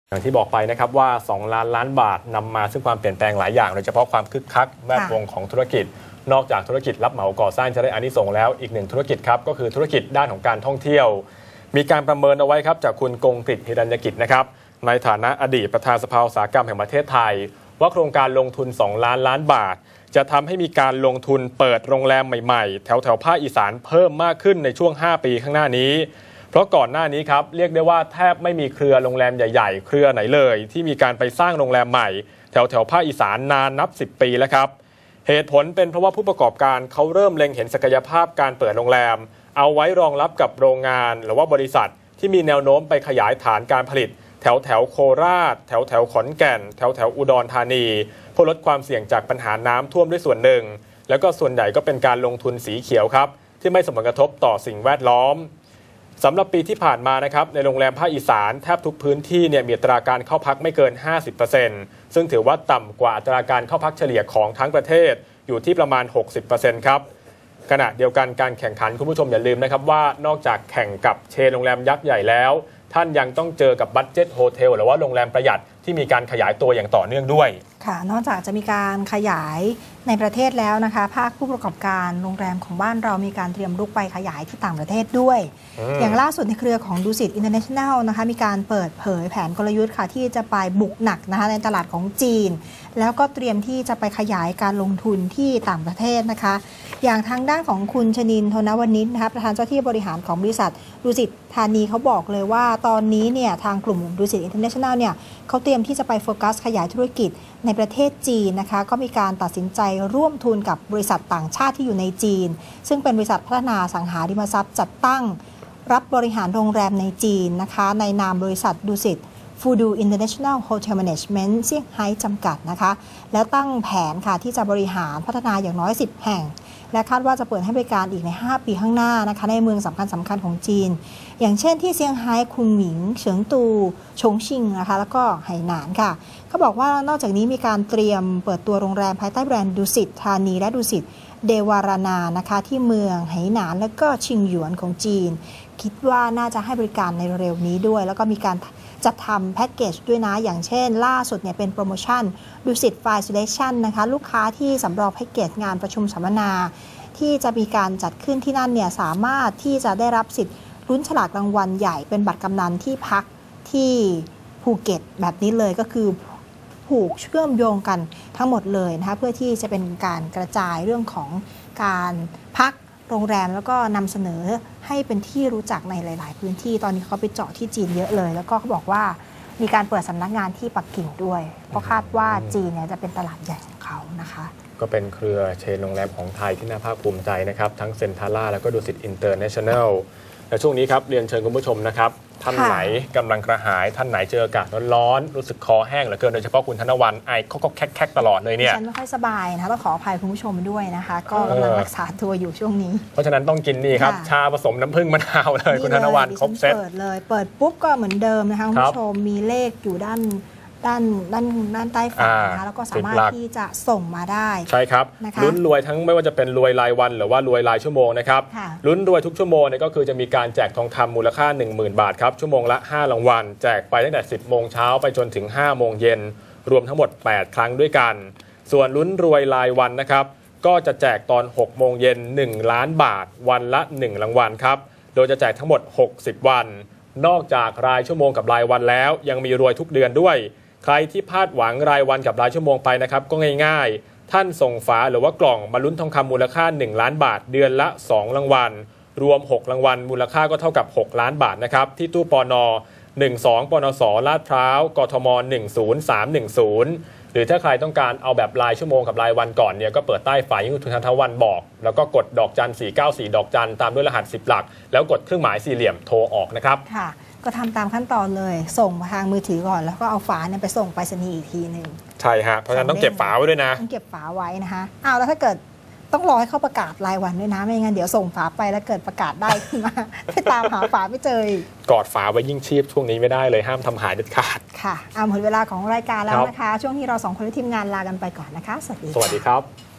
อย่างที่บอกไปนะครับว่า2 ล้านล้านบาทนำมาซึ่งความเปลี่ยนแปลงหลายอย่างโดยเฉพาะความคึกคักแวดวงของธุรกิจนอกจากธุรกิจรับเหมาก่อสร้างจะได้อานิสงส์แล้วอีกหนึ่งธุรกิจครับก็คือธุรกิจด้านของการท่องเที่ยวมีการประเมินเอาไว้ครับจากคุณกงกฤษ หิรัญญกิจนะครับในฐานะอดีตประธานสภาอุตสาหกรรมแห่งประเทศไทยว่าโครงการลงทุน2 ล้านล้านบาทจะทำให้มีการลงทุนเปิดโรงแรมใหม่ๆแถวภาคอีสานเพิ่มมากขึ้นในช่วง5 ปีข้างหน้านี้เพราะก่อนหน้านี้ครับเรียกได้ว่าแทบไม่มีเครือโรงแรมใหญ่ๆเครือไหนเลยที่มีการไปสร้างโรงแรมใหม่แถวภาคอีสานนานนับ10 ปีแล้วครับเหตุผลเป็นเพราะว่าผู้ประกอบการเขาเริ่มเล็งเห็นศักยภาพการเปิดโรงแรมเอาไว้รองรับกับโรงงานหรือว่าบริษัทที่มีแนวโน้มไปขยายฐานการผลิตแถวโคราชแถวขอนแก่นแถวอุดรธานีเพื่อลดความเสี่ยงจากปัญหาน้ำท่วมด้วยส่วนหนึ่งแล้วก็ส่วนใหญ่ก็เป็นการลงทุนสีเขียวครับที่ไม่ส่งผลกระทบต่อสิ่งแวดล้อมสำหรับปีที่ผ่านมานะครับในโรงแรมภาคอีสานแทบทุกพื้นที่เนี่ยมีอัตราการเข้าพักไม่เกิน 50% ซึ่งถือว่าต่ำกว่าอัตราการเข้าพักเฉลี่ยของทั้งประเทศอยู่ที่ประมาณ 60% ครับขณะเดียวกันการแข่งขันคุณผู้ชมอย่าลืมนะครับว่านอกจากแข่งกับเชนโรงแรมยักษ์ใหญ่แล้วท่านยังต้องเจอกับบัดเจ็ตโฮเทลหรือว่าโรงแรมประหยัดที่มีการขยายตัวอย่างต่อเนื่องด้วยค่ะนอกจากจะมีการขยายในประเทศแล้วนะคะภาคผู้ประกอบการโรงแรมของบ้านเรามีการเตรียมรุกไปขยายที่ต่างประเทศด้วยอย่างล่าสุดในเครือของดูสิตอินเตอร์เนชั่นแนลนะคะมีการเปิดเผยแผนกลยุทธ์ค่ะที่จะไปบุกหนักนะคะในตลาดของจีนแล้วก็เตรียมที่จะไปขยายการลงทุนที่ต่างประเทศนะคะอย่างทางด้านของคุณชนินทร์ โทนวณิชนะคะประธานเจ้าที่บริหารของบริษัทดูสิตธานีเขาบอกเลยว่าตอนนี้เนี่ยทางกลุ่มดูสิตอินเตอร์เนชั่นแนลเนี่ยเขาเตรียมที่จะไปโฟกัสขยายธุรกิจในประเทศจีนนะคะก็มีการตัดสินใจร่วมทุนกับบริษัทต่างชาติที่อยู่ในจีนซึ่งเป็นบริษัทพัฒนาอสังหาริมทรัพย์จัดตั้งรับบริหารโรงแรมในจีนนะคะในนามบริษัทดูสิตฟูดูอินเตอร์เนชั่นแนลโฮเทลแมเนจเมนต์เซี่ยงไฮ้จำกัดนะคะแล้วตั้งแผนค่ะที่จะบริหารพัฒนาอย่างน้อย10 แห่งและคาดว่าจะเปิดให้บริการอีกใน5 ปีข้างหน้านะคะในเมืองสำคัญของจีนอย่างเช่นที่เซี่ยงไฮ้คุนหมิงเฉิงตูชงชิ่งนะคะแล้วก็ไหหนานค่ะเขาบอกว่านอกจากนี้มีการเตรียมเปิดตัวโรงแรมภายใต้แบรนด์ดุสิตธานีและดุสิตเดวารานานะคะที่เมืองไหหนานและก็ชิงหยวนของจีนคิดว่าน่าจะให้บริการในเร็วนี้ด้วยแล้วก็มีการจัดทำแพ็กเกจด้วยนะอย่างเช่นล่าสุดเนี่ยเป็นโปรโมชั่นดุสิตไฟซิเลชั่นนะคะลูกค้าที่สำรองแพ็กเกจงานประชุมสัมมนาที่จะมีการจัดขึ้นที่นั่นเนี่ยสามารถที่จะได้รับสิทธิ์ลุ้นฉลากรางวัลใหญ่เป็นบัตรกำนันที่พักที่ภูเก็ตแบบนี้เลยก็คือผูกเชื่อมโยงกันทั้งหมดเลยนะคะเพื่อที่จะเป็นการกระจายเรื่องของการพักโรงแรมแล้วก็นำเสนอให้เป็นที่รู้จักในหลายๆพื้นที่ตอนนี้เขาไปเจาะที่จีนเยอะเลยแล้วก็เขาบอกว่ามีการเปิดสำนักงานที่ปักกิ่งด้วยเพราะคาดว่าจีนเนี่ยจะเป็นตลาดใหญ่ของเขานะคะก็เป็นเครือเชนโรงแรมของไทยที่น่าภาคภูมิใจนะครับทั้งเซ็นทาร่าแล้วก็ดูสิตอินเตอร์เนชั่นแนลและช่วงนี้ครับเรียนเชิญคุณผู้ชมนะครับท่านไหนกำลังกระหายท่านไหนเจออากาศร้อนๆรู้สึกคอแห้งเหลือเกินโดยเฉพาะคุณธนวรรณไอก็แคกตลอดเลยเนี่ยฉันไม่ค่อยสบายนะคะต้องขออภัยคุณผู้ชมด้วยนะคะก็กำลังรักษาตัวอยู่ช่วงนี้เพราะฉะนั้นต้องกินนี่ครับชาผสมน้ำผึ้งมะนาวเลยคุณธนวรรณครบเซตเปิดเลยเปิดปุ๊บก็เหมือนเดิมนะคะคุณผู้ชมมีเลขอยู่ด้านใต้ฝานะคะแล้วก็สามารถที่จะส่งมาได้ใช่ครับลุ้นรวยทั้งไม่ว่าจะเป็นรวยรายวันหรือว่ารวยรายชั่วโมงนะครับลุ้นรวยทุกชั่วโมงเนี่ยก็คือจะมีการแจกทองคำมูลค่า 10,000 บาทครับชั่วโมงละ5 รางวัลแจกไปตั้งแต่10 โมงเช้าไปจนถึง5 โมงเย็นรวมทั้งหมด8 ครั้งด้วยกันส่วนลุ้นรวยรายวันนะครับก็จะแจกตอน6 โมงเย็น1 ล้านบาทวันละ1 รางวัลครับโดยจะแจกทั้งหมด60 วันนอกจากรายชั่วโมงกับรายวันแล้วยังมีรวยทุกเดือนด้วยใครที่พลาดหวังรายวันกับรายชั่วโมงไปนะครับก็ง่ายๆท่านส่งฝาหรือว่ากล่องมาลุ้นทองคำมูลค่า1 ล้านบาทเดือนละ2 รางวัลรวม6 รางวัลมูลค่าก็เท่ากับ6 ล้านบาทนะครับที่ตู้ปน12ปนสลาดพร้าวกทม10310หรือถ้าใครต้องการเอาแบบรายชั่วโมงกับรายวันก่อนเนี่ยก็เปิดใต้ฝาที่คุณธนวรรณบอกแล้วก็กดดอกจัน494ดอกจันตามด้วยรหัส10 หลักแล้วกดเครื่องหมายสี่เหลี่ยมโทรออกนะครับค่ะก็ทำตามขั้นตอนเลยส่งมาทางมือถือก่อนแล้วก็เอาฝาเนี่ยไปส่งไปรษณีย์อีกทีหนึ่งใช่ฮะเพราะฉะนั้นต้องเก็บฝาไว้ด้วยนะต้องเก็บฝาไว้นะคะแล้วถ้าเกิดต้องรอให้เขาประกาศรายวันด้วยนะไม่งั้นเดี๋ยวส่งฝาไปแล้วเกิดประกาศได้ขึ้นมาไปตามหาฝาไม่เจอกอดฝาไว้ยิ่งชีพช่วงนี้ไม่ได้เลยห้ามทำหายเด็ดขาดค่ะหมดเวลาของรายการแล้วนะคะช่วงที่เรา2 คนและทีมงานลากันไปก่อนนะคะสวัสดีครับ